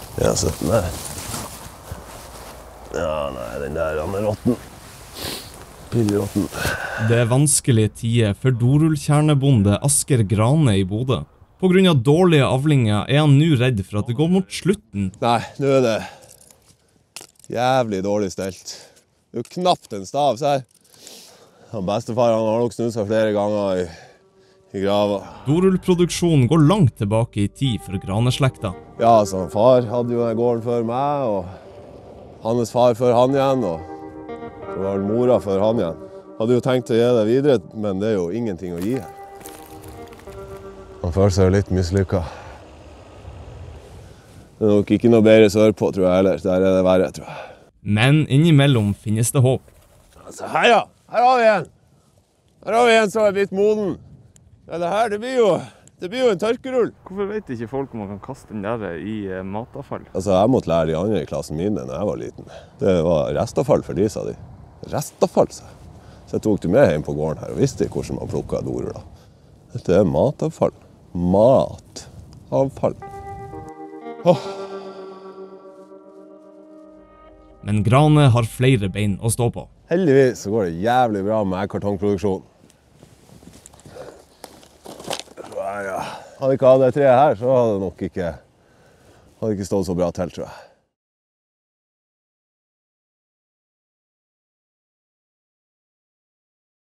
Ja, 17 der. Ja, nei, den der han råtten. Pilleråtten. Det er vanskelige tider for dorullkjernebonde Asker Grane i Bodø. På grunn av dårlige avlinger er han nå redd for at det går mot slutten. Nei, nå er det jævlig dårlig stelt. Det er jo knapt en stav, så her. Bestefar han har nok snudd seg flere ganger i grava. Dorullproduksjonen går langt tilbake i tid for Graneslekta. Ja, altså, far hadde jo gården før meg, og hans far før han igjen, og det var mora før han igjen. Hadde jo tenkt å gi det videre, men det er jo ingenting å gi her. Han føler seg jo litt mislykket. Det er nok ikke noe bedre sørpå, tror jeg heller. Der er det verre, tror jeg. Men innimellom finnes det håp. Altså, her ja! Her har vi en! Her har vi en som er blitt moden. Ja, det her, det blir jo en tørkerull. Hvorfor vet ikke folk om man kan kaste den der i matavfall? Altså, jeg måtte lære de andre i klassen min da jeg var liten. Det var restavfall for de, sa de. Restavfall, sa jeg. Så jeg tok det med hjem på gården her og visste hvordan man plukket doruller. Dette er matavfall. Matavfall. Åh. Men Grane har flere bein å stå på. Heldigvis så går det jævlig bra med kartongproduksjon. Ja. Hadde ikke hatt det treet her, så hadde det nok ikke stått så bra til, tror jeg.